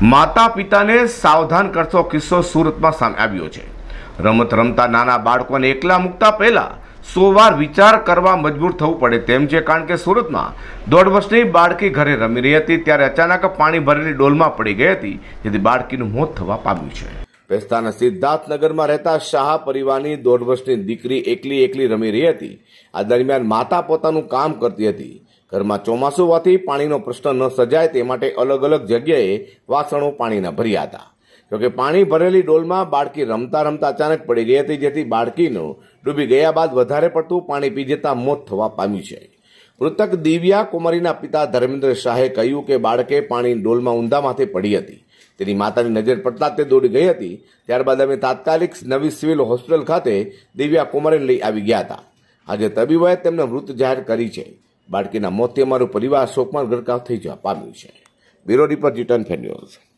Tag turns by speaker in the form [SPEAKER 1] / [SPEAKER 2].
[SPEAKER 1] માતા પિતાને સાવધાન કરતો કિસ્સો સુરતમાં સામે આવ્યો છે। રમત રમતા નાના બાળકોને એકલા મૂકતા પહેલા 100 વાર વિચાર કરવા મજબૂર થવું પડે તેમ છે, કારણ કે સુરતમાં 1.5 વર્ષની બાળકી ઘરે રમી રહી હતી ત્યારે અચાનક પાણી ભરેલી ડોલમાં પડી ગઈ હતી, જેથી બાળકીનું મોત થવા પામ્યું છે। પેસ્તાના સિદ્ધાર્થનગરમાં રહેતા શાહ પરિવારની 1.5 વર્ષની દીકરી એકલી રમી રહી હતી। આ દરમિયાન માતા પોતાનું કામ કરતી હતી। ઘરમાં ચોમાસું હોવાથી પાણીનો પ્રશ્ન ન સર્જાય તે માટે અલગ અલગ જગ્યાએ વાસણો પાણીના ભર્યા હતા। જોકે પાણી ભરેલી ડોલમાં બાળકી રમતા રમતા અચાનક પડી ગઈ હતી, જેથી બાળકીનું ડૂબી ગયા બાદ વધારે પડતું પાણી પી જતા મોત થવા પામ્યું છે। મૃતક દિવ્યા કુમારીના પિતા ધર્મેન્દ્ર શાહે કહ્યું કે બાળકે પાણી ડોલમાં ઊંધા માથે પડી હતી। તેની માતાની નજર પડતા તે દોડી ગઈ હતી। ત્યારબાદ અમે તાત્કાલિક નવી સિવિલ હોસ્પિટલ ખાતે દિવ્યા કુમારીને લઈ આવી ગયા હતા। આજે તબીબોએ તેમને મૃત જાહેર કરી છે। બાળકીના મોતથી અમારું પરિવાર શોકમાં ગરકાવ થઈ જવા પામ્યું છે। Bureau report, GTN news.